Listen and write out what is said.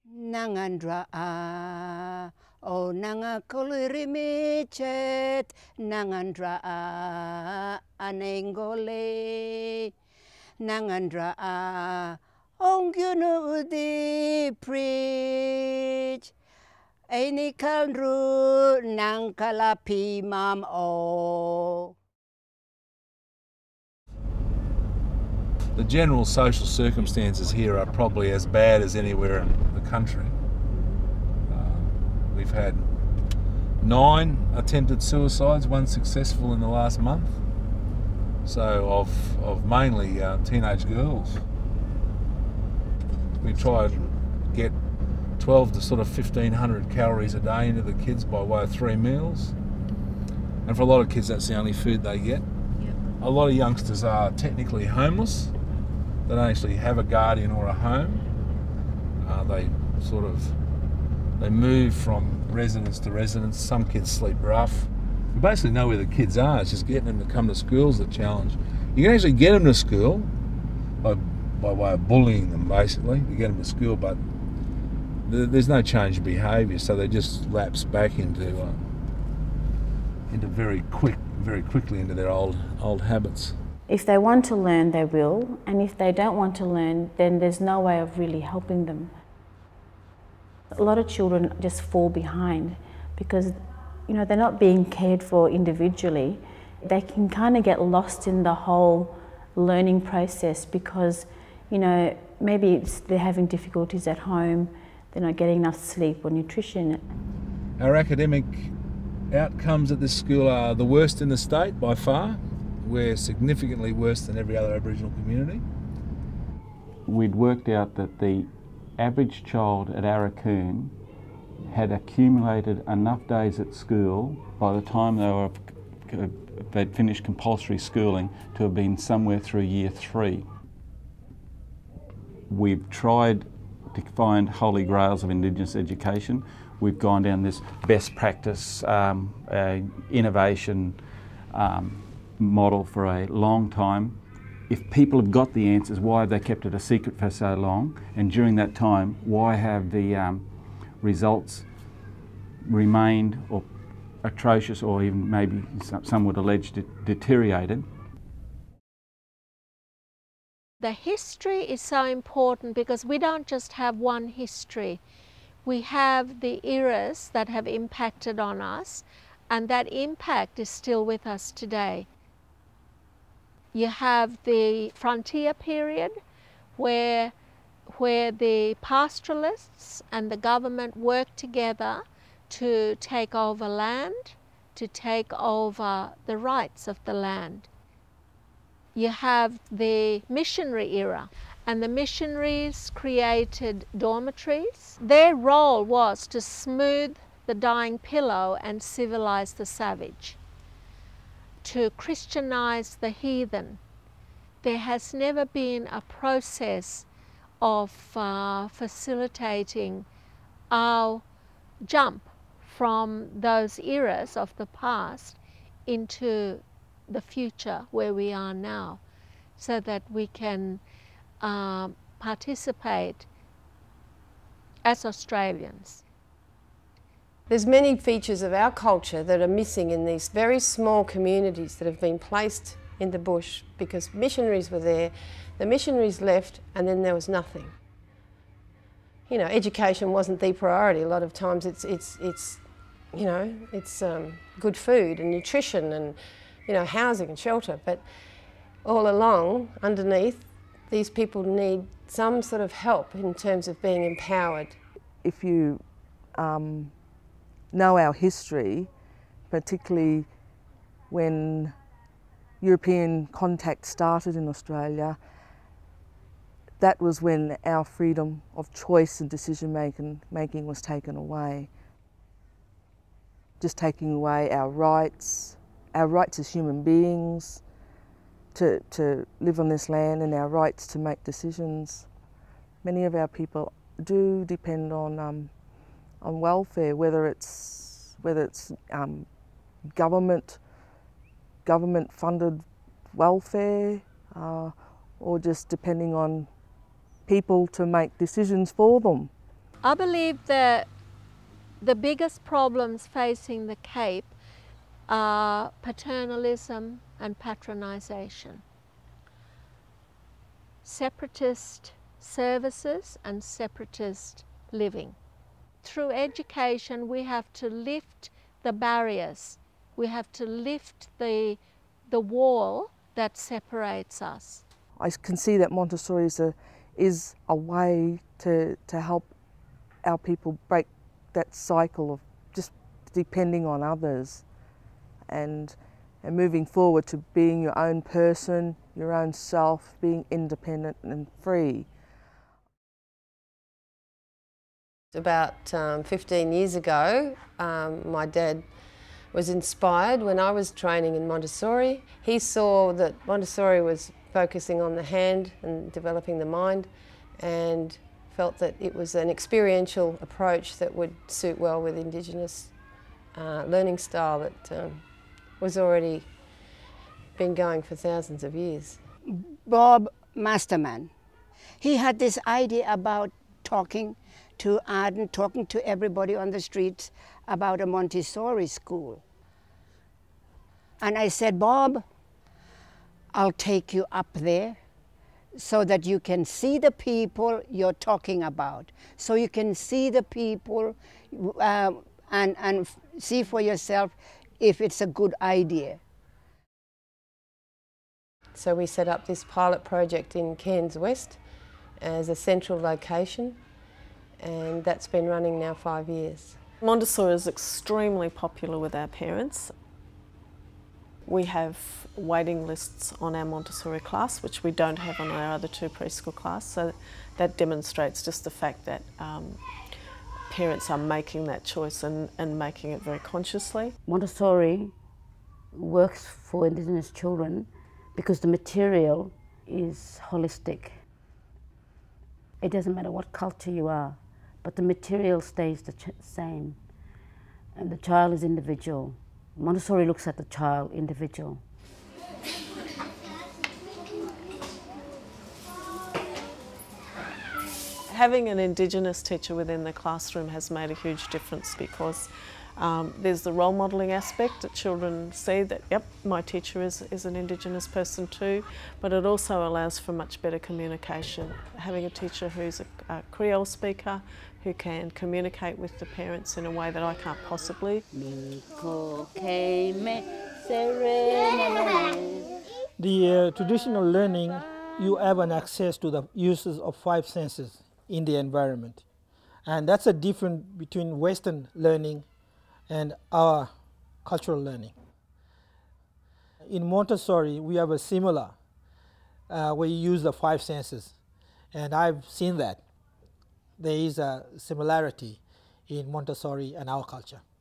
Nangandra o nanga kulurimichet nangandra anengole nangandra ongyunu udi preach Aini kalru nangkala pimam o. The general social circumstances here are probably as bad as anywhere in the country. We've had 9 attempted suicides, 1 successful in the last month. So of mainly teenage girls. We try to get 12 to sort of 1,500 calories a day into the kids by way of 3 meals. And for a lot of kids that's the only food they get. Yep. A lot of youngsters are technically homeless. They don't actually have a guardian or a home. They move from residence to residence. Some kids sleep rough. You basically know where the kids are. It's just getting them to come to school is the challenge. You can actually get them to school by way of bullying them, basically. You get them to school, but there's no change in behaviour, so they just lapse back into very quickly into their old habits. If they want to learn, they will, and if they don't want to learn, then there's no way of really helping them. A lot of children just fall behind because, they're not being cared for individually. They can kind of get lost in the whole learning process because, maybe they're having difficulties at home, they're not getting enough sleep or nutrition. Our academic outcomes at this school are the worst in the state by far. We're significantly worse than every other Aboriginal community. We'd worked out that the average child at Redfern had accumulated enough days at school by the time they'd finished compulsory schooling to have been somewhere through year 3. We've tried to find holy grails of Indigenous education. We've gone down this best practice, innovation model for a long time. If people have got the answers, why have they kept it a secret for so long? And during that time, why have the results remained or atrocious, or even maybe some would allege deteriorated? The history is so important because we don't just have one history. We have the eras that have impacted on us, and that impact is still with us today. You have the frontier period where the pastoralists and the government worked together to take over land, to take over the rights of the land. You have the missionary era, and the missionaries created dormitories. Their role was to smooth the dying pillow and civilize the savage, to Christianize the heathen. There has never been a process of facilitating our jump from those eras of the past into the future where we are now, so that we can participate as Australians. There's many features of our culture that are missing in these very small communities that have been placed in the bush because missionaries were there, the missionaries left, and then there was nothing. Education wasn't the priority. A lot of times it's good food and nutrition and housing and shelter, but all along, underneath, these people need some sort of help in terms of being empowered. If you know our history, particularly when European contact started in Australia, that was when our freedom of choice and decision making was taken away. Just taking away our rights as human beings to live on this land, and our rights to make decisions. Many of our people do depend on welfare, whether it's government funded welfare, or just depending on people to make decisions for them. I believe that the biggest problems facing the Cape are paternalism and patronisation, separatist services and separatist living. Through education, we have to lift the barriers. We have to lift the wall that separates us. I can see that Montessori is a way to help our people break that cycle of just depending on others and moving forward to being your own person, your own self, being independent and free. About 15 years ago, my dad was inspired when I was training in Montessori. He saw that Montessori was focusing on the hand and developing the mind, and felt that it was an experiential approach that would suit well with Indigenous learning style that was already been going for thousands of years. Bob Masterman, he had this idea about talking to Arden, talking to everybody on the streets about a Montessori school. And I said, Bob, I'll take you up there so that you can see the people you're talking about. So you can see the people and see for yourself if it's a good idea. So we set up this pilot project in Cairns West as a central location, and that's been running now 5 years. Montessori is extremely popular with our parents. We have waiting lists on our Montessori class, which we don't have on our other two preschool classes, so that demonstrates just the fact that parents are making that choice and making it very consciously. Montessori works for Indigenous children because the material is holistic. It doesn't matter what culture you are, but the material stays the same, and the child is individual. Montessori looks at the child individual. Having an Indigenous teacher within the classroom has made a huge difference because there's the role modelling aspect that children see that, yep, my teacher is an Indigenous person too, but it also allows for much better communication. Having a teacher who's a Creole speaker, who can communicate with the parents in a way that I can't possibly. The traditional learning, you have an access to the uses of 5 senses in the environment. And that's a difference between Western learning and our cultural learning. In Montessori, we have a similar, where you use the 5 senses. And I've seen that. There is a similarity in Montessori and our culture.